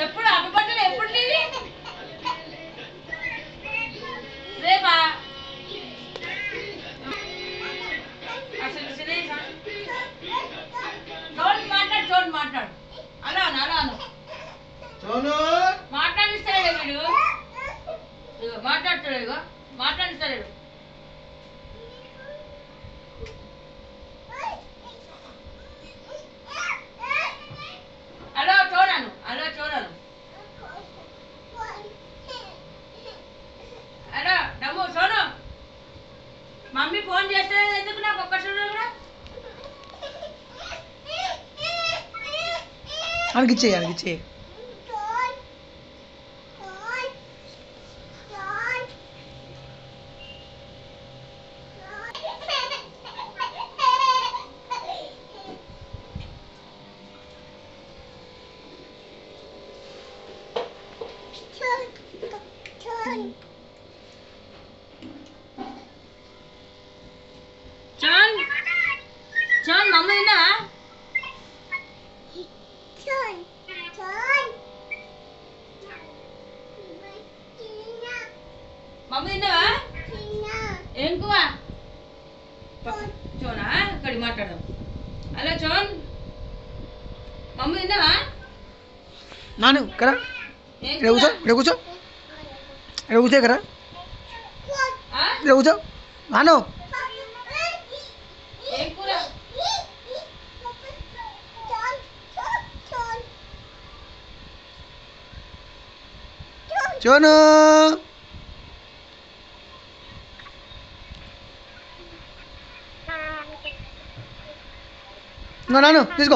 ఎప్పుడు అప్పబట్టలు ఎప్పుడు నీవి రేపా అసలు చూడు మాట్లాడు అలా అను మాట్లాడిస్తాడు వీడు ఇగో మాట్లాడతాడు ఇగో మాట్లాడిస్తాడు హలో చూడను హలో డమ్ము సోను మమ్మీ ఫోన్ చేస్తే ఎందుకు నాకు ఒక్క చూడు కూడా అడిగిచ్చే చాన్ మమ్మీ విన్నా మమ్మీ తిన్నావా ఏం కువ చోనా ఇక్కడ మాట్లాడదాం హలో చోన్ మమ్మీ తిన్నావా నాను కరా కూర్చో కరా కూర్చో నాను ఏం కూర చోను నాను తీసుకో